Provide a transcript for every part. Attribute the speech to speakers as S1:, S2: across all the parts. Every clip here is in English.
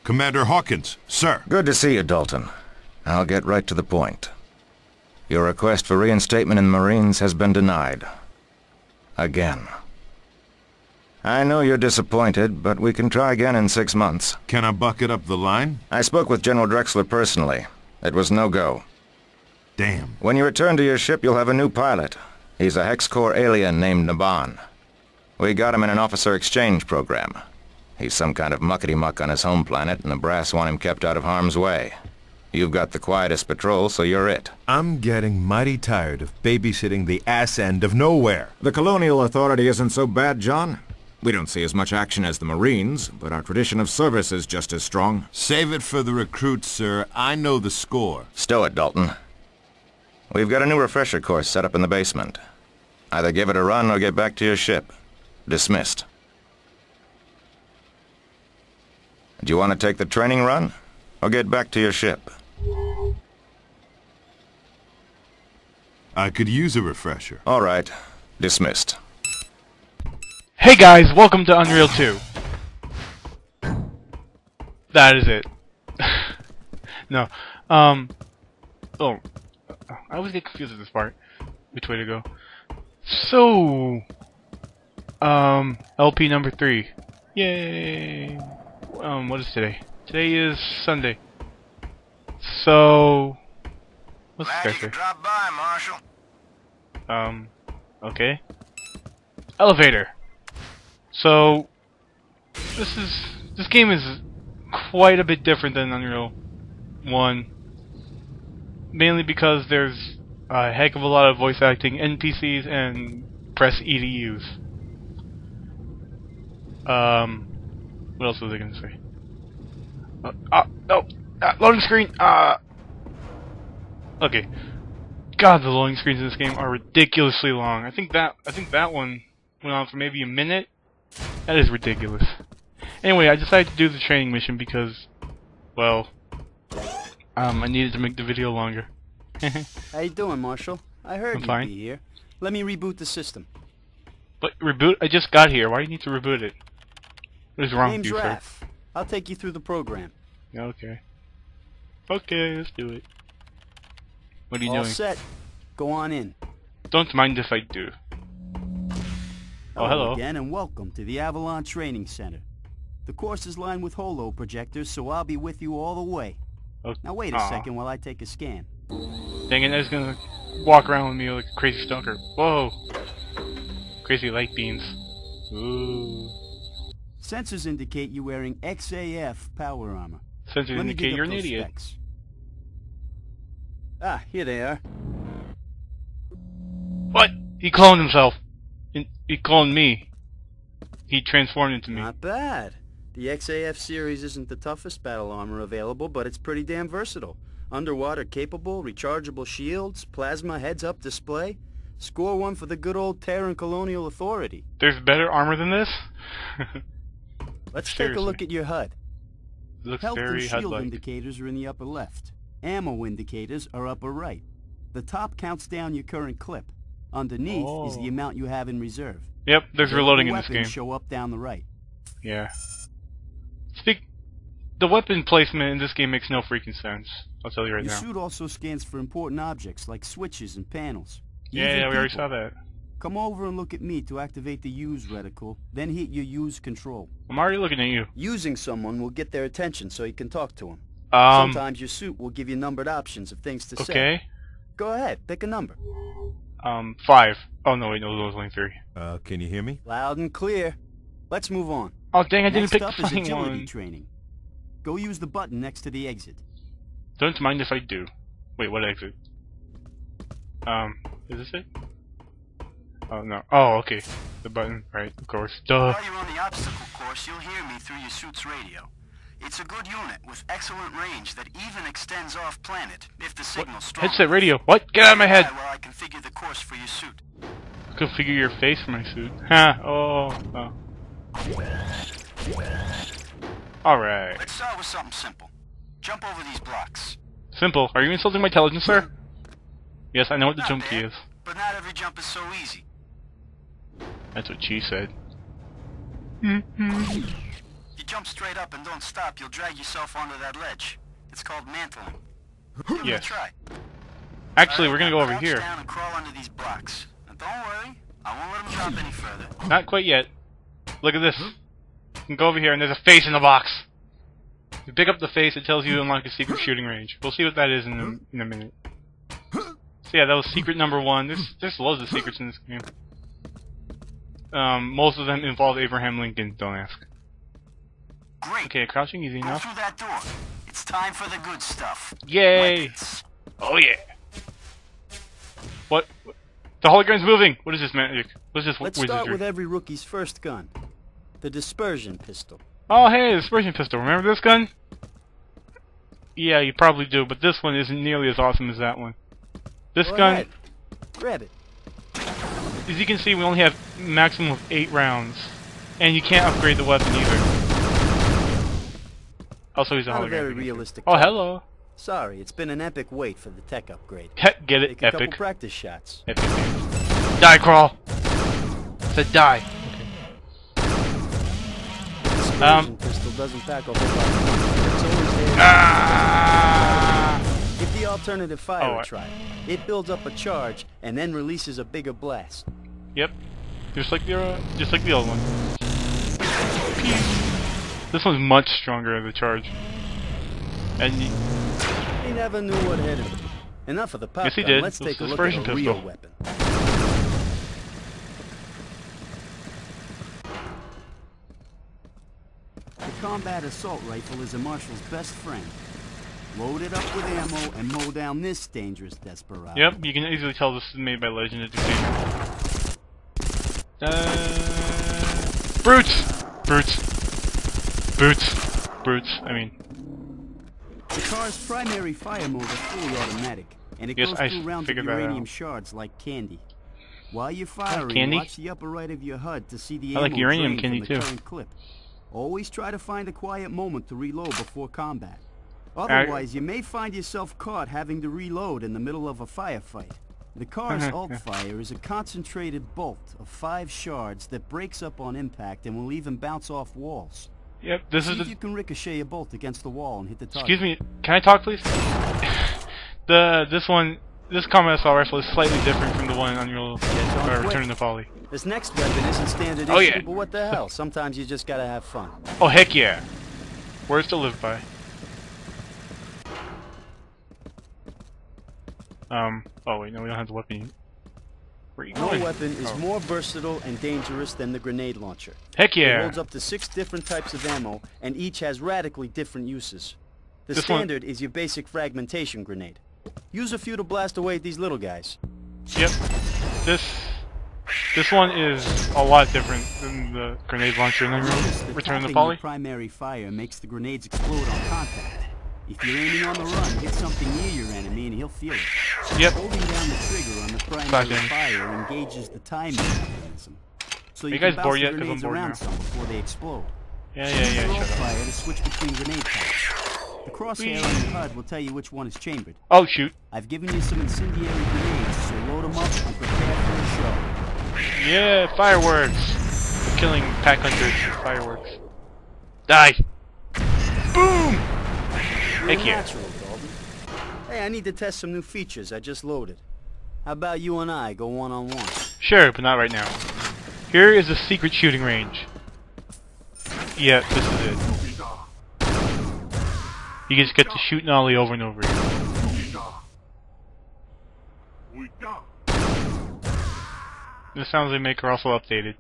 S1: Commander Hawkins, sir.
S2: Good to see you, Dalton. I'll get right to the point. Your request for reinstatement in the Marines has been denied. Again. I know you're disappointed, but we can try again in 6 months.
S1: Can I bucket up the line?
S2: I spoke with General Drexler personally. It was no go.
S1: Damn.
S2: When you return to your ship, you'll have a new pilot. He's a Hex Corps alien named Naban. We got him in an officer exchange program. He's some kind of muckety-muck on his home planet, and the brass want him kept out of harm's way. You've got the quietest patrol, so you're it.
S1: I'm getting mighty tired of babysitting the ass end of nowhere.
S3: The Colonial Authority isn't so bad, John. We don't see as much action as the Marines, but our tradition of service is just as strong.
S1: Save it for the recruits, sir. I know the score.
S2: Stow it, Dalton. We've got a new refresher course set up in the basement. Either give it a run or get back to your ship. Dismissed. Do you want to take the training run, or get back to your ship?
S1: I could use a refresher.
S2: All right. Dismissed.
S4: Hey guys, welcome to Unreal 2. That is it. No. Oh. I always get confused with this part. Which way to go? So... LP number 3. Yay! What is today? Today is Sunday. So... What's this guy say?
S2: Drop by, Marshal.
S4: Okay. Elevator. So... This game is quite a bit different than Unreal 1. Mainly because there's a heck of a lot of voice acting NPCs and press EDUs. What else was I gonna say? No! Loading screen! Okay. God, the loading screens in this game are ridiculously long. I think that one went on for maybe a minute. That is ridiculous. Anyway, I decided to do the training mission because, well, I needed to make the video longer.
S5: How you doing, Marshal? I heard
S4: I'm
S5: you'd
S4: fine.
S5: be here. Let me reboot the system.
S4: But reboot? I just got here. Why do you need to reboot it? What is wrong with
S5: Name's
S4: you, sir?
S5: Raph. I'll take you through the program.
S4: Okay. Okay, let's do it. What are you
S5: All
S4: doing?
S5: set. Go on in.
S4: Don't mind if I do. Oh, hello.
S5: again, and welcome to the Avalon Training Center. The course is lined with holo projectors, so I'll be with you all the way.
S4: Okay.
S5: Now wait a second while I take a scan.
S4: Dang it, I was gonna walk around with me like a crazy stalker. Whoa! Crazy light beams. Ooh.
S5: Sensors indicate you wearing XAF power armor.
S4: Sensors
S5: Let me
S4: indicate
S5: dig
S4: you're
S5: up
S4: an
S5: those
S4: idiot.
S5: specs. Ah, here they are.
S4: What? He cloned himself. He cloned me. He transformed into me.
S5: Not bad. The XAF series isn't the toughest battle armor available, but it's pretty damn versatile. Underwater capable, rechargeable shields, plasma heads-up display. Score one for the good old Terran Colonial Authority.
S4: There's better armor than this?
S5: Let's take
S4: Seriously.
S5: a look at your HUD.
S4: Looks
S5: Health and
S4: very
S5: shield
S4: HUD-like.
S5: indicators are in the upper left. Ammo indicators are upper right. The top counts down your current clip. Underneath is the amount you have in reserve.
S4: Yep, there's reloading in this
S5: Weapons
S4: game.
S5: show up down the right.
S4: Yeah. The weapon placement in this game makes no freaking sense. I'll tell you right
S5: Your
S4: now.
S5: suit also scans for important objects like switches and panels.
S4: Yeah, we already saw that.
S5: Come over and look at me to activate the use reticle, then hit your use control.
S4: I'm already looking at you.
S5: Using someone will get their attention so you can talk to them.
S4: Um,
S5: Sometimes your suit will give you numbered options of things to say.
S4: okay.
S5: Go ahead, pick a number.
S4: 5. Oh, no, wait, no, it was only 3.
S1: Can you hear me?
S5: Loud and clear. Let's move on.
S4: Oh, dang, I didn't
S5: Next
S4: pick
S5: up
S4: the
S5: is
S4: fucking
S5: agility
S4: one.
S5: training. Go use the button next to the exit.
S4: Don't mind if I do. Wait, what exit? Is this it? Oh, no. Oh, okay. The button, right, of course. Duh.
S5: While you're on the obstacle course, you'll hear me through your suit's radio. It's a good unit with excellent range that even extends off-planet if the signal's strong.
S4: Headset radio. What? Get out of my head!
S5: While I configure the course for your suit.
S4: Configure your face for my suit. Ha! Oh. Alright.
S5: Let's start with something simple. Jump over these blocks.
S4: Simple. Are you insulting my intelligence, sir? Yes, I know what the jump key is.
S5: But not every jump is so easy.
S4: That's what she said.
S5: You jump straight up and don't stop, you'll drag yourself onto that ledge. It's called mantling. Give it a try.
S4: Actually, we're gonna go over
S5: Crouch
S4: here.
S5: down and crawl under these blocks. Now, don't worry, I won't let them drop any further.
S4: Not quite yet. Look at this. You can go over here and there's a face in the box. You pick up the face, it tells you to unlock a secret shooting range. We'll see what that is in a minute. So yeah, that was secret number 1. There's loads of secrets in this game. Most of them involve Abraham Lincoln, don't ask.
S5: Great.
S4: Okay, crouching easy
S5: Go
S4: enough.
S5: through that door. It's time for the good stuff.
S4: Yay!
S5: Weapons.
S4: Oh yeah! What? The hologram's moving! What is this magic? What is this
S5: Let's
S4: wizardry?
S5: start with every rookie's first gun. The dispersion pistol.
S4: Oh hey, the dispersion pistol. Remember this gun? Yeah, you probably do, but this one isn't nearly as awesome as that one. This
S5: Go
S4: gun,
S5: ahead. Grab it.
S4: as you can see, we only have a maximum of 8 rounds. And you can't upgrade the weapon either. Also, he's a
S5: Not a
S4: hologram.
S5: very realistic.
S4: Oh,
S5: type.
S4: hello.
S5: Sorry, it's been an epic wait for the tech upgrade.
S4: Get it?
S5: Take a couple
S4: Epic.
S5: practice shots.
S4: Epic. Die, crawl! Said die.
S5: The dispersion pistol doesn't pack a whole lot. It's always there.
S4: Ah!
S5: Give the alternative fire
S4: Oh,
S5: a try. It builds up a charge and then releases a bigger blast.
S4: Yep. Just like the old one. This one's much stronger, the charge. And
S5: He never knew what hit him. Enough of the pop
S4: Yes, he
S5: gun.
S4: did.
S5: Let's
S4: It was
S5: take a
S4: his
S5: look at a
S4: dispersion
S5: real
S4: pistol.
S5: weapon. The combat assault rifle is a marshal's best friend. Load it up with ammo and mow down this dangerous desperado.
S4: yep, you can easily tell this is made by Legend of Deathmatch. Brutes! Brutes. Brutes. Brutes. I mean,
S5: The car's primary fire mode is fully automatic, and it
S4: Yes,
S5: goes
S4: I
S5: through rounds of
S4: figured that
S5: uranium
S4: out.
S5: shards like candy. While you're firing,
S4: candy?
S5: watch the upper right of your HUD to see the
S4: I like
S5: ammo
S4: uranium
S5: drain
S4: candy
S5: from the
S4: too.
S5: current clip. Always try to find a quiet moment to reload before combat. Otherwise, you may find yourself caught having to reload in the middle of a firefight. The car's alt fire is a concentrated bolt of 5 shards that breaks up on impact and will even bounce off walls.
S4: yep, this
S5: See
S4: is
S5: if
S4: the...
S5: you can ricochet a bolt against the wall and hit the target.
S4: Excuse me, can I talk please? This combat assault rifle is slightly different from the one on your
S5: quick.
S4: Return to Folly.
S5: This next weapon isn't standard
S4: Oh,
S5: issue,
S4: yeah.
S5: but what the hell? Sometimes you just gotta have fun.
S4: Oh heck yeah! Words to live by. Oh wait, no, we don't have the weapon. Where are you
S5: No
S4: going?
S5: weapon is
S4: Oh.
S5: more versatile and dangerous than the grenade launcher.
S4: Heck
S5: It
S4: yeah!
S5: holds up to 6 different types of ammo, and each has radically different uses. The
S4: This one-
S5: standard is your basic fragmentation grenade. Use a few to blast away at these little guys.
S4: Yep. This one is a lot different than the grenade launcher and
S5: Notice
S4: then
S5: that
S4: Return to
S5: tapping
S4: Folly.
S5: your primary fire makes the grenades explode on contact. If you're aiming on the run, hit something near your enemy and he'll feel it.
S4: Yep.
S5: Holding down the trigger on the primary
S4: Flashbang.
S5: fire engages the timing mechanism. So
S4: Are
S5: you
S4: you
S5: can
S4: guys
S5: bounce
S4: bored
S5: the
S4: yet? 'Cause I'm
S5: grenades
S4: bored
S5: around
S4: now.
S5: some before they explode.
S4: Yeah,
S5: Use your alt
S4: shut up.
S5: fire to switch between grenade types. The crosshair on your HUD will tell you which one is chambered.
S4: Oh shoot.
S5: I've given you some incendiary grenades, so load them up and prepare for a show.
S4: Yeah, fireworks! Killing pack hunters with fireworks. Die! Boom!
S5: You're
S4: Heck
S5: a
S4: yeah.
S5: natural, Dalton. Hey, I need to test some new features I just loaded. How about you and I go one-on-one?
S4: Sure, but not right now. Here is a secret shooting range. Yeah, this is it. You just get to shoot Nolly over and over again. The sounds they make are also updated.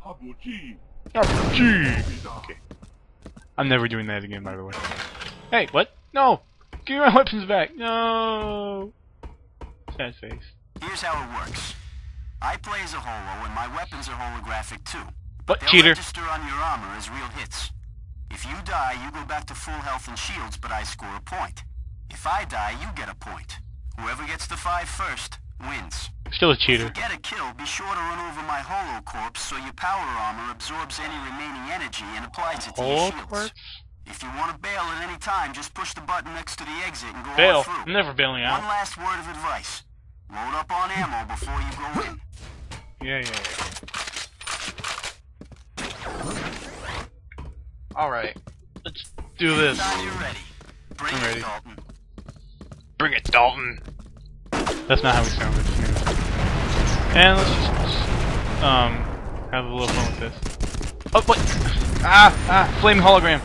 S4: Okay. I'm never doing that again, by the way. Hey, what? No! Give me my weapons back! No! Sad face.
S5: Here's how it works. I play as a holo, and my weapons are holographic too.
S4: What,
S5: They'll
S4: cheater?
S5: register on your armor as real hits. If you die, you go back to full health and shields, but I score a point. If I die, you get a point. Whoever gets the 5 first wins.
S4: Still a
S5: If you
S4: cheater.
S5: get a kill, be sure to run over my holo corpse so your power armor absorbs any remaining energy and applies it to your
S4: Holo
S5: shields.
S4: corpse?
S5: If you want to bail at any time, just push the button next to the exit and go
S4: Bail.
S5: on through.
S4: I'm never bailing
S5: One
S4: out.
S5: last word of advice. Load up on ammo before you go in.
S4: Yeah. Alright. Let's do this. I'm ready. Bring it, Dalton. That's not how we sound. And let's just have a little fun with this. Oh, what? Flame hologram.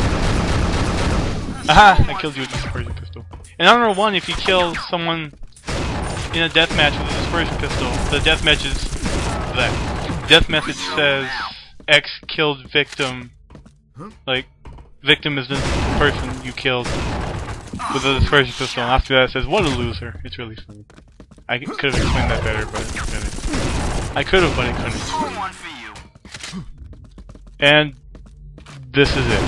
S4: Aha! I killed you with the dispersion pistol. In Honor 1, if you kill someone in a deathmatch with a dispersion pistol, the deathmatch is that. Death message says X killed victim. Like, victim is the person you killed with a dispersion pistol, and after that it says, what a loser. It's really funny. I could have explained that better, but I couldn't. I could have, but I couldn't. And this is it.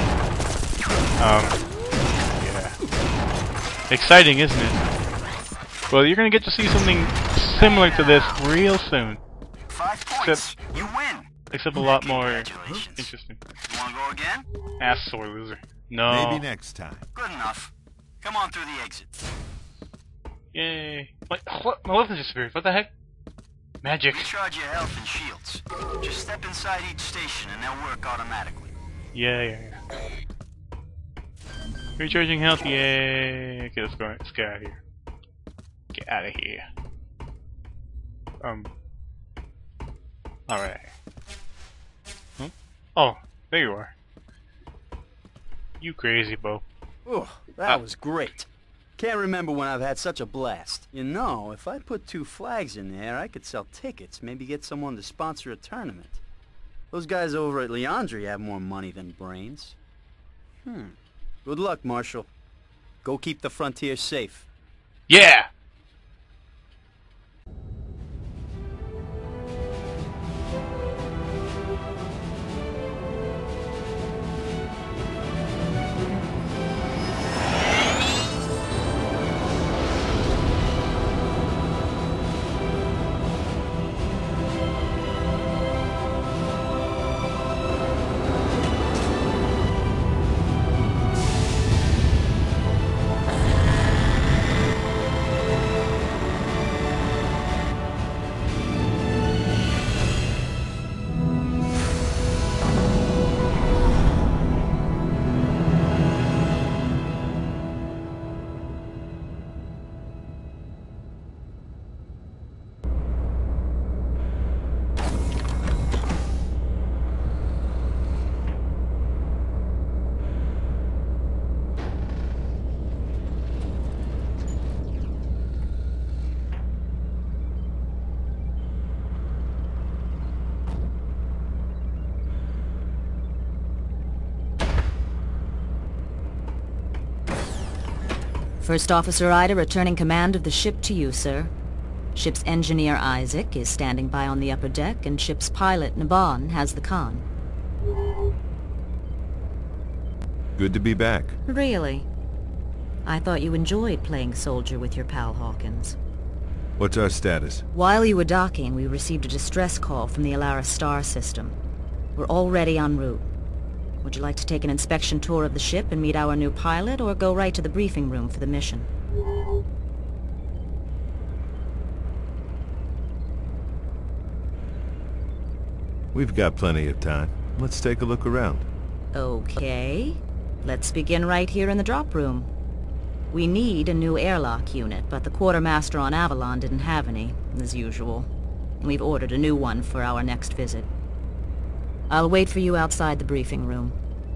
S4: Yeah. Exciting, isn't it? Well, you're gonna get to see something similar to this real soon.
S5: 5 points. You win.
S4: Except a lot more interesting.
S5: You wanna go again?
S4: Ass sore loser. No.
S1: Maybe next time.
S5: Good enough. Come on through the exit.
S4: Yay. What? My weapon disappeared. What the heck? Magic.
S5: Recharge your health and shields. Just step inside each station and they'll work automatically.
S4: Yeah. Recharging health, yay. Okay, let's go. Let's get out of here. Get out of here. Alright. Huh? Oh, there you are. You crazy, Bo.
S5: Oh, that was great. Can't remember when I've had such a blast. You know, if I put 2 flags in there, I could sell tickets, maybe get someone to sponsor a tournament. Those guys over at Leandri have more money than brains. Good luck, Marshal. Go keep the frontier safe.
S4: Yeah!
S6: First Officer Ida returning command of the ship to you, sir. Ship's engineer Isaac is standing by on the upper deck, and ship's pilot Naban has the con.
S1: Good to be back.
S6: Really? I thought you enjoyed playing soldier with your pal Hawkins.
S1: What's our status?
S6: While you were docking, we received a distress call from the Atlantis star system. We're already en route. Would you like to take an inspection tour of the ship and meet our new pilot, or go right to the briefing room for the mission?
S1: We've got plenty of time. Let's take a look around.
S6: Okay. Let's begin right here in the drop room. We need a new airlock unit, but the quartermaster on Avalon didn't have any, as usual. We've ordered a new one for our next visit. I'll wait for you outside the briefing room.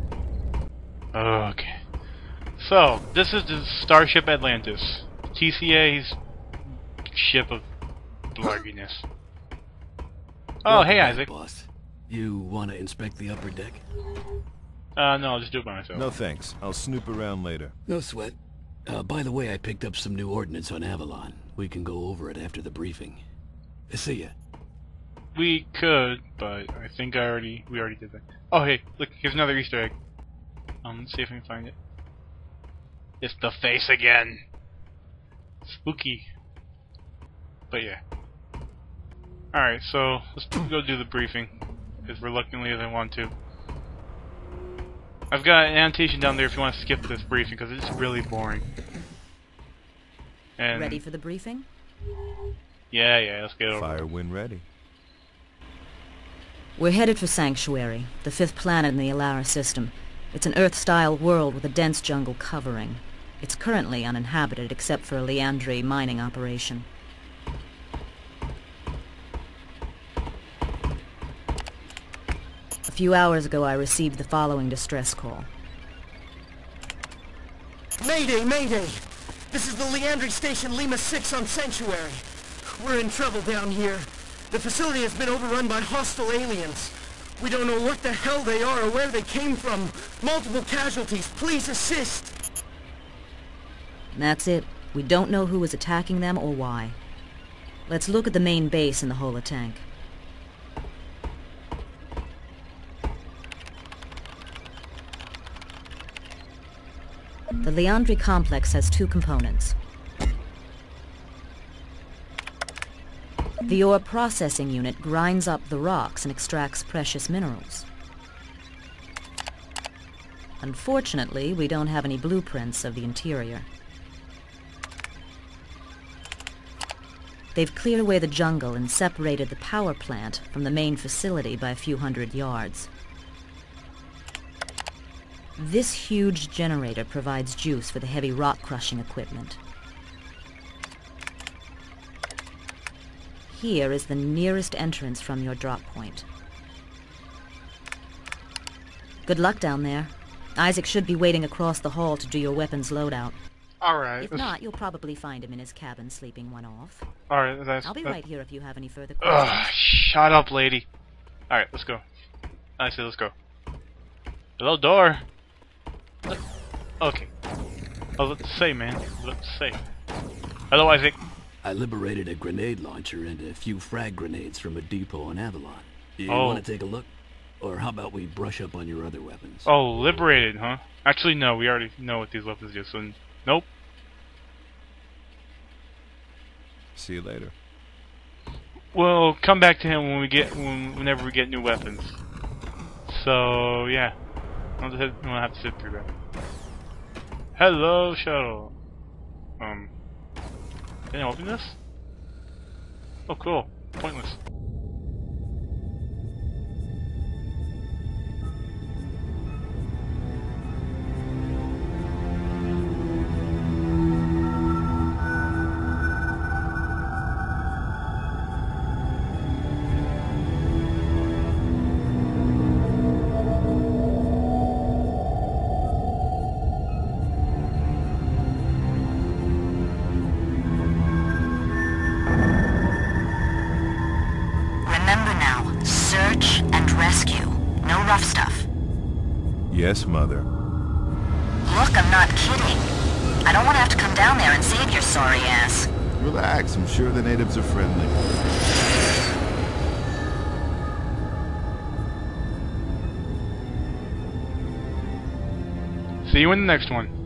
S4: Okay. So, this is the starship Atlantis. TCA's ship of blarginess. Oh, hey Isaac.
S7: Boss. You want to inspect the upper deck?
S4: No, I'll just do it by myself.
S1: No thanks. I'll snoop around later.
S7: No sweat. By the way, I picked up some new ordnance on Avalon. We can go over it after the briefing. See ya.
S4: We could, but I think we already did that. Oh hey, look, here's another Easter egg. Let's see if I can find it. It's the face again. Spooky. But yeah. Alright, so let's go do the briefing. As reluctantly as I want to. I've got an annotation down there if you want to skip this briefing, because it's really boring. And
S6: Ready for the briefing?
S4: yeah, let's get over
S1: Fire
S4: it.
S1: when ready.
S6: We're headed for Sanctuary, the 5th planet in the Alara system. It's an Earth-style world with a dense jungle covering. It's currently uninhabited except for a Leandri mining operation. A few hours ago I received the following distress call.
S8: Mayday, mayday! This is the Leandri Station Lima 6 on Sanctuary. We're in trouble down here. The facility has been overrun by hostile aliens. We don't know what the hell they are or where they came from. Multiple casualties. Please assist.
S6: That's it. We don't know who is attacking them or why. Let's look at the main base in the holotank. The Leandri complex has two components. The ore processing unit grinds up the rocks and extracts precious minerals. Unfortunately, we don't have any blueprints of the interior. They've cleared away the jungle and separated the power plant from the main facility by a few hundred yards. This huge generator provides juice for the heavy rock-crushing equipment. Here is the nearest entrance from your drop point. Good luck down there. Isaac should be waiting across the hall to do your weapons loadout.
S4: Alright.
S6: If not, you'll probably find him in his cabin sleeping one off.
S4: Alright, that's...
S6: I'll be right here if you have any further questions.
S4: Ugh, shut up, lady. Alright, let's go. I say let's go. Hello, door. Okay. Let's say, man. Let's say. Hello, Isaac.
S7: I liberated a grenade launcher and a few frag grenades from a depot on Avalon. You
S4: Oh.
S7: want to take a look? Or how about we brush up on your other weapons?
S4: Oh, liberated, huh? Actually, no. We already know what these weapons do, so... Nope.
S1: See you later.
S4: We'll come back to him when we get... whenever we get new weapons. So, yeah. I'll have to sit through that. Hello, shuttle. Can I open this? Oh, cool. Pointless.
S1: Yes, Mother.
S6: Look, I'm not kidding. I don't want to have to come down there and save your sorry ass.
S9: Relax, I'm sure the natives are friendly.
S4: See you in the next one.